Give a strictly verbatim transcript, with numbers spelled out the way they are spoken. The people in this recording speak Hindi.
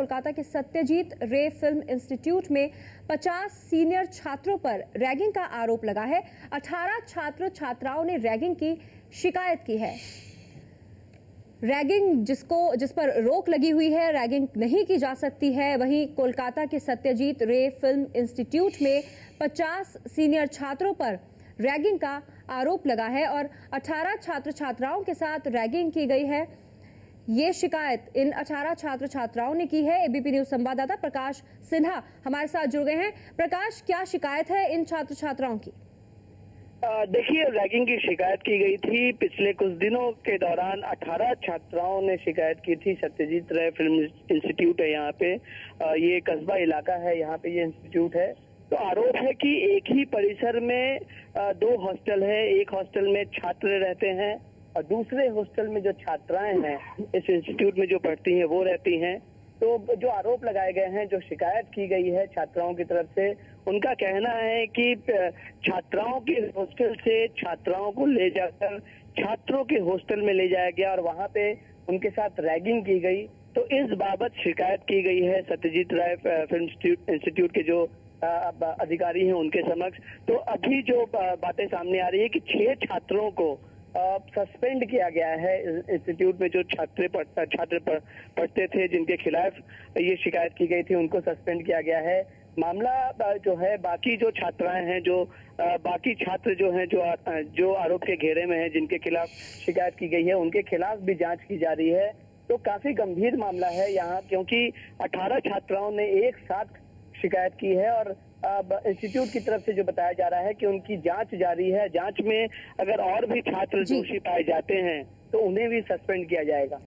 कोलकाता के सत्यजीत रे फिल्म इंस्टीट्यूट में पचास सीनियर छात्रों पर रैगिंग का आरोप लगा है। अठारह छात्र छात्राओं ने रैगिंग की शिकायत की है। रैगिंग जिसको जिस पर रोक लगी हुई है, रैगिंग नहीं की जा सकती है। वहीं कोलकाता के सत्यजीत रे फिल्म इंस्टीट्यूट में पचास सीनियर छात्रों पर रैगिंग का आरोप लगा है और अठारह छात्र छात्राओं के साथ रैगिंग की गई है। ये शिकायत इन अठारह छात्र छात्राओं ने की है। एबीपी न्यूज संवाददाता प्रकाश सिन्हा हमारे साथ जुड़ गए हैं। प्रकाश, क्या शिकायत है इन छात्र छात्राओं की? देखिए, रैगिंग की शिकायत की गई थी। पिछले कुछ दिनों के दौरान अठारह छात्राओं ने शिकायत की थी। सत्यजीत रे फिल्म इंस्टीट्यूट है यहाँ पे, ये कस्बा इलाका है, यहाँ पे ये इंस्टीट्यूट है। तो आरोप है कि एक ही परिसर में दो हॉस्टल है। एक हॉस्टल में छात्र रहते हैं और दूसरे हॉस्टल में जो छात्राएं हैं इस इंस्टीट्यूट में जो पढ़ती हैं वो रहती हैं। तो जो आरोप लगाए गए हैं, जो शिकायत की गई है छात्राओं की तरफ से, उनका कहना है कि छात्राओं के हॉस्टल से छात्राओं को ले जाकर छात्रों के हॉस्टल में ले जाया गया और वहां पे उनके साथ रैगिंग की गई। तो इस बाबत शिकायत की गई है सत्यजीत राय फिल्म इंस्टीट्यूट के जो अधिकारी हैं उनके समक्ष। तो अभी जो बातें सामने आ रही है कि छह छात्रों को सस्पेंड किया गया है। इंस्टीट्यूट में जो छात्र पढ़, छात्र पढ़ते थे जिनके खिलाफ ये शिकायत की गई थी, उनको सस्पेंड किया गया है। मामला जो है, बाकी जो छात्राएं हैं, जो बाकी छात्र जो हैं, जो जो आरोप के घेरे में हैं, जिनके खिलाफ शिकायत की गई है, उनके खिलाफ भी जांच की जा रही है। तो काफी गंभीर मामला है यहाँ, क्योंकि अठारह छात्राओं ने एक साथ शिकायत की है और इंस्टीट्यूट की तरफ से जो बताया जा रहा है कि उनकी जांच जारी है। जांच में अगर और भी छात्र दोषी पाए जाते हैं तो उन्हें भी सस्पेंड किया जाएगा।